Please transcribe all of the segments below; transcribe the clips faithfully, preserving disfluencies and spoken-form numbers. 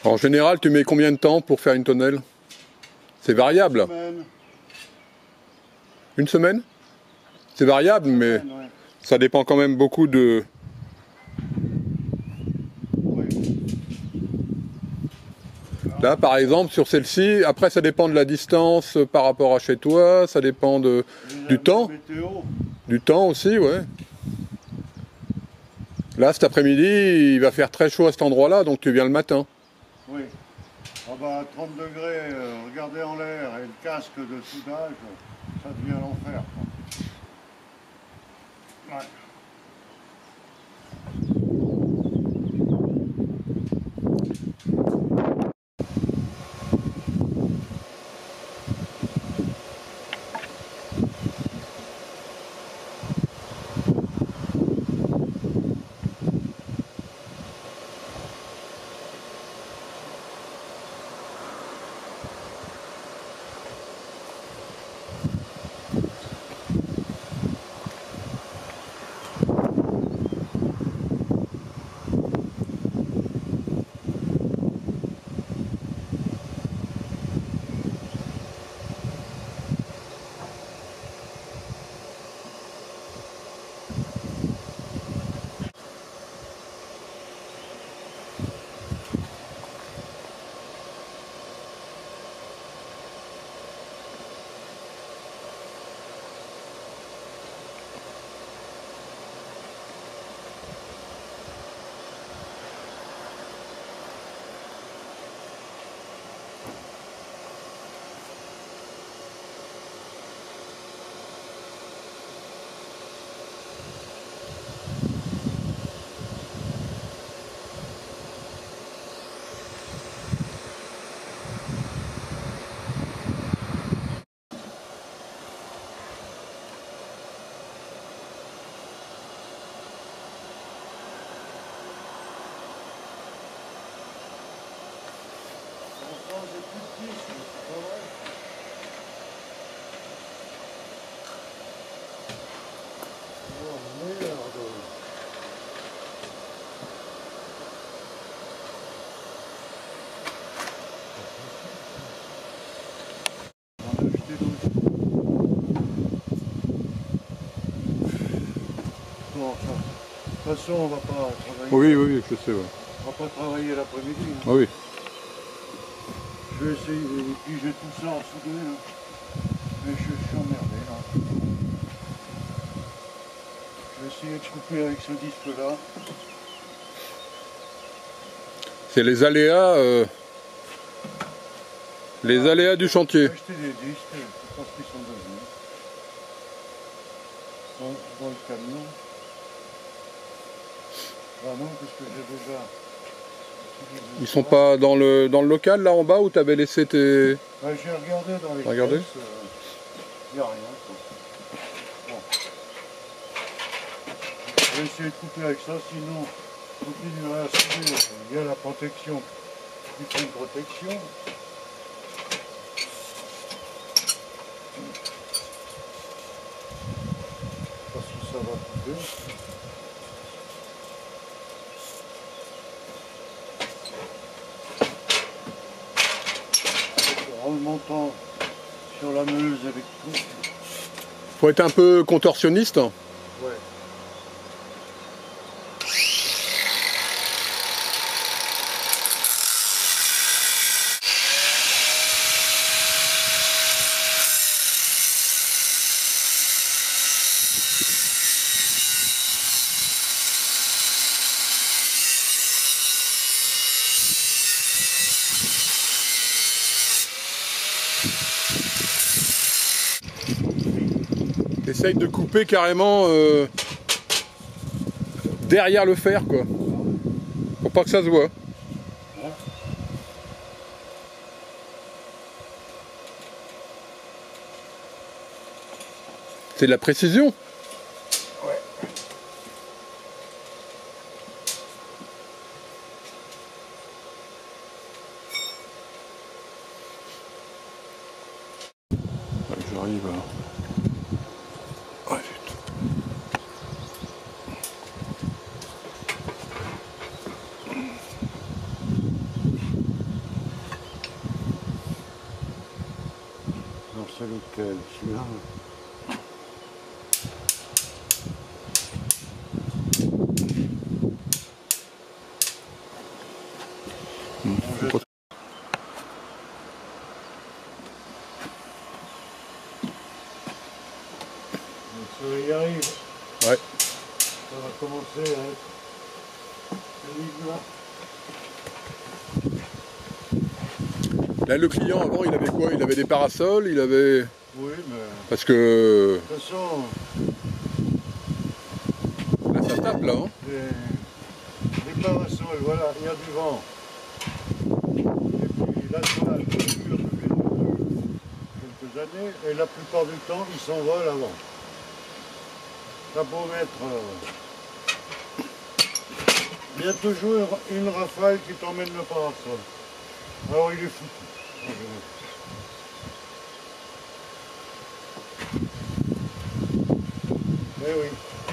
En général, tu mets combien de temps pour faire une tonnelle? C'est variable. Une semaine. Une semaine? C'est variable, Une mais semaine, ouais. ça dépend quand même beaucoup de... Oui. Là, par exemple, sur celle-ci, après, ça dépend de la distance par rapport à chez toi, ça dépend de, Et du la temps. météo. Du temps aussi, ouais. Là, cet après-midi, il va faire très chaud à cet endroit-là, donc tu viens le matin. Oui. Ah bah, trente degrés, euh, regardez en l'air et le casque de soudage, ça devient l'enfer. Ouais. Bon, enfin, de toute façon, on va pas travailler. Oui, oui, je sais, ouais. On va pas travailler l'après-midi. Hein. Ah oui. Je vais essayer, et puis j'ai tout ça en soudé, là. Mais je, je suis emmerdé, là. Je vais essayer de couper avec ce disque-là. C'est les aléas... euh, les Ah, aléas du chantier. J'ai acheté des disques, je pense qu'ils sont devenus. Dans, dans le camion. Ah non, parce que j'ai déjà... Ils sont pas dans le, dans le local, là, en bas, où tu avais laissé tes... Ouais, j'ai regardé dans les Regardez. caisses, il euh, n'y a rien. Quoi. Bon. Je vais essayer de couper avec ça, sinon je continuerai à souder. Il y a la protection, il faut une protection. Parce que ça va couper. En le montant sur la meuleuse avec tout. Faut être un peu contorsionniste. Ouais. Essaye de couper carrément euh, derrière le fer, quoi. Pour pas que ça se voit. C'est de la précision. Ouais. J'arrive à... Ah, zut. lequel, celui-là? Mmh. Trop... Le soleil arrive. Ouais. Ça va commencer à être là, le client avant, il avait quoi? Il avait des parasols, il avait... Oui, mais... Parce que... De toute façon... Là, ça tape, là, hein? Les, les parasols, voilà, il y a du vent. Et puis la toile dure depuis quelques années, et la plupart du temps, ils s'envolent avant. T'as beau mettre... Euh, il y a toujours une rafale qui t'emmène le parasol. Alors il est foutu. Eh oui.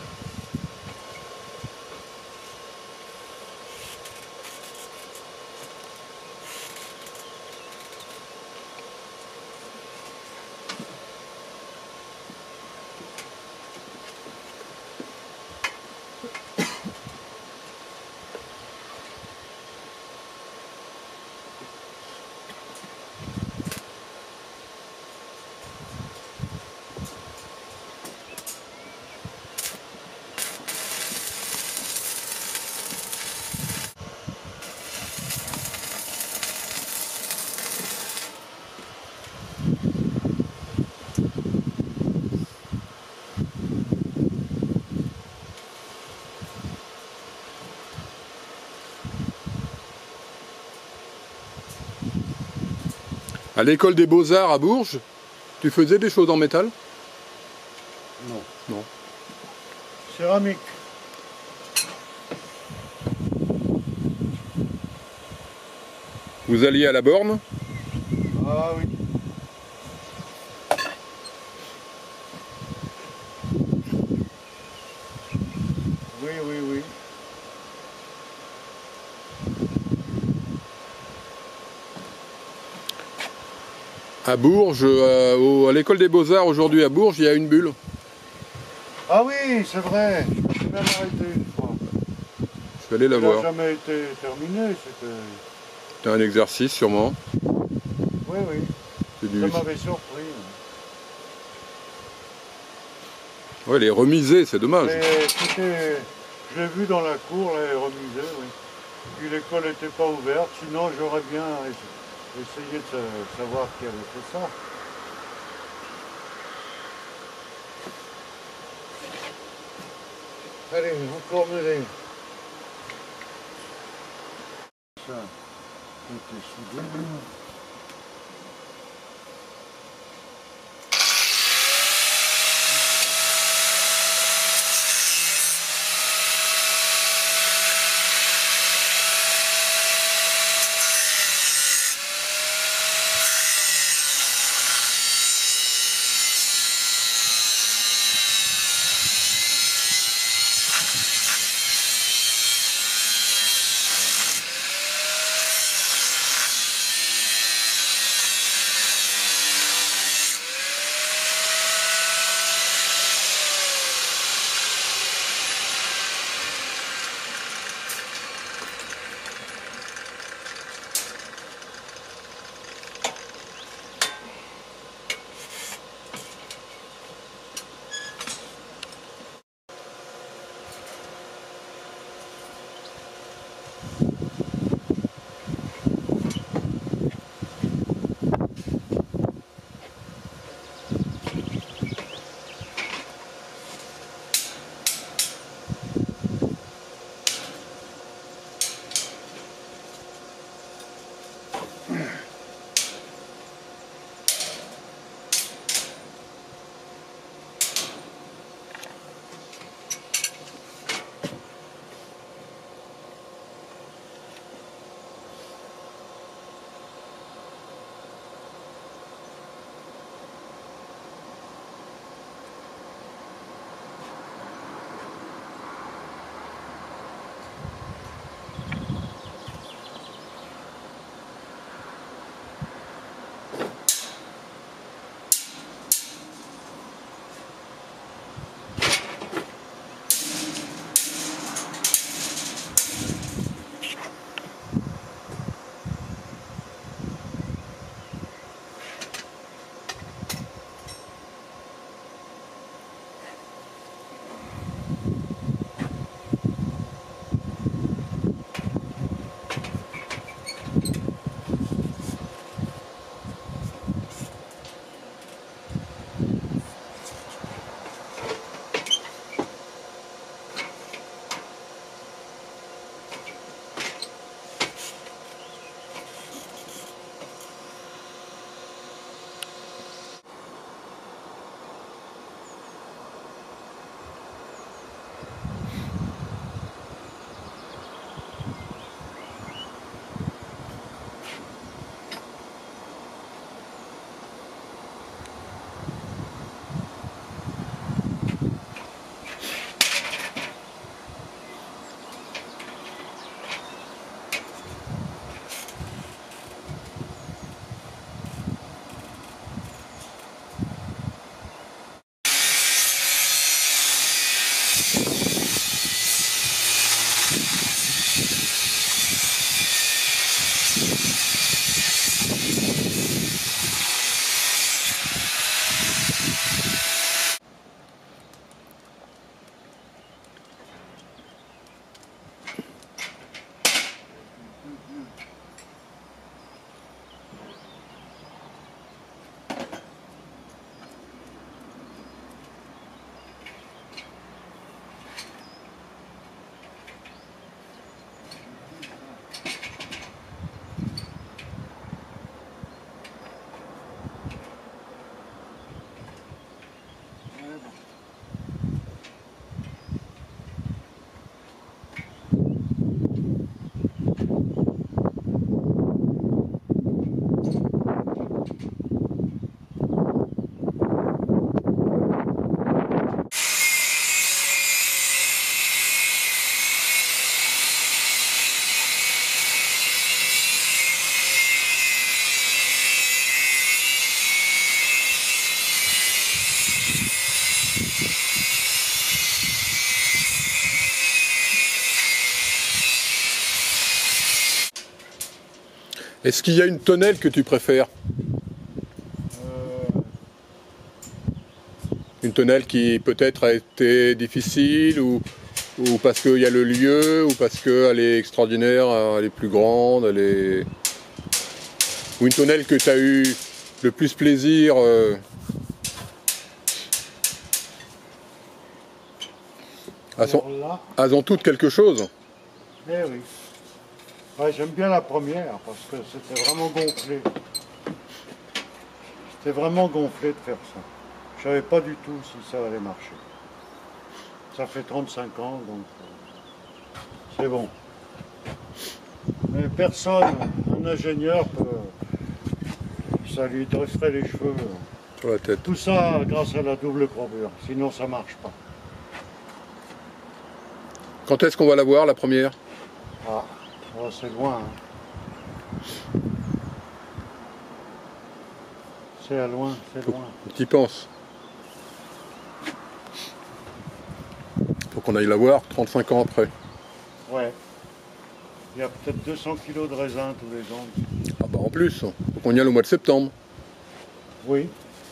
À l'école des Beaux-Arts à Bourges, tu faisais des choses en métal? Non. Non. Céramique. Vous alliez à la borne? Ah oui. Oui, oui, oui. À Bourges, euh, au, à l'école des Beaux-Arts aujourd'hui à Bourges, il y a une bulle. Ah oui, c'est vrai. Je suis même arrêté une fois. Je suis allé la Il voir. n'a jamais été terminé. C'était C'était un exercice sûrement. Oui, oui. Du... Ça m'avait surpris. Ouais, les remisés, c'est dommage. C'était... Je l'ai vu dans la cour, les remisés, oui. Puis l'école n'était pas ouverte, sinon j'aurais bien essayé de savoir qui avait fait ça. Allez, encore mêler. Ça, c'était soudé. Est-ce qu'il y a une tonnelle que tu préfères? Euh, Une tonnelle qui peut-être a été difficile ou, ou parce qu'il y a le lieu ou parce qu'elle est extraordinaire, elle est plus grande, elle est... Ou une tonnelle que tu as eu le plus plaisir euh... elles, sont... là, elles ont toutes quelque chose. eh oui. Ouais, j'aime bien la première parce que c'était vraiment gonflé. C'était vraiment gonflé de faire ça. Je savais pas du tout si ça allait marcher. Ça fait trente-cinq ans, donc euh, c'est bon. Mais personne, un ingénieur, peut, ça lui dresserait les cheveux. Sur la tête. Tout ça grâce à la double courbure, sinon ça marche pas. Quand est-ce qu'on va la voir, la première? Ah, oh, c'est loin. Hein. C'est à loin, c'est loin. Tu y penses? Faut qu'on aille la voir trente-cinq ans après. Ouais. Il y a peut-être deux cents kilos de raisin tous les ans. Ah bah en plus, faut qu'on y aille au mois de septembre. Oui.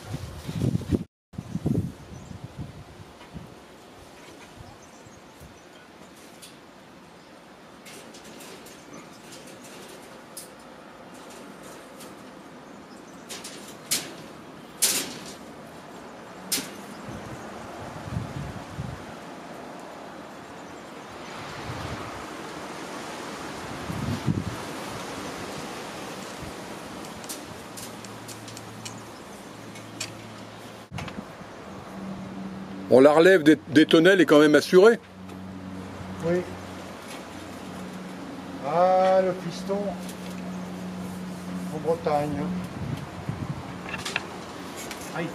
On la relève des, des tonnelles est quand même assurée. Oui. Ah, le piston en Bretagne. Aïe.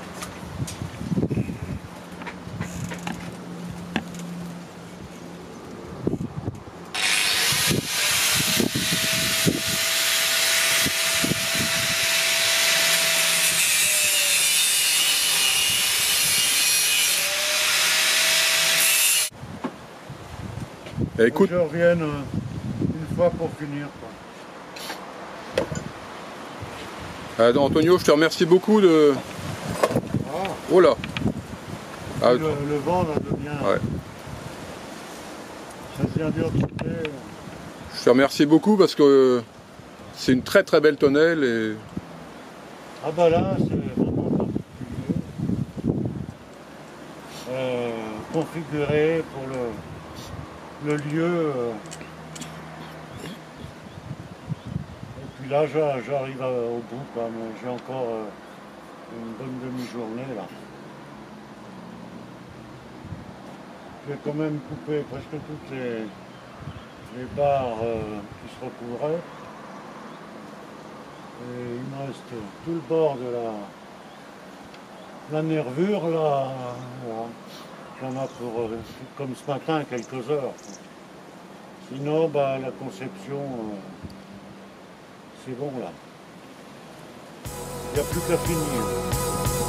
Eh, écoute, Je revienne euh, une fois pour finir. Quoi. euh, Antonio, je te remercie beaucoup de... Ah, Oh là ah, le, le vent là devient. ouais. Ça devient dur de sauter. Je te remercie beaucoup parce que c'est une très très belle tonnelle et... Ah bah là, c'est vraiment particulier. Euh, configuré pour le, le lieu. Euh, et puis là, j'arrive au bout, quoi, mais j'ai encore euh, une bonne demi-journée là. J'ai quand même coupé presque toutes les, les barres euh, qui se recouvraient. Et il me reste tout le bord de la, la nervure là. Voilà. J'en ai pour, euh, comme ce matin, quelques heures. Sinon, bah, la conception, euh, c'est bon là. Il n'y a plus qu'à finir.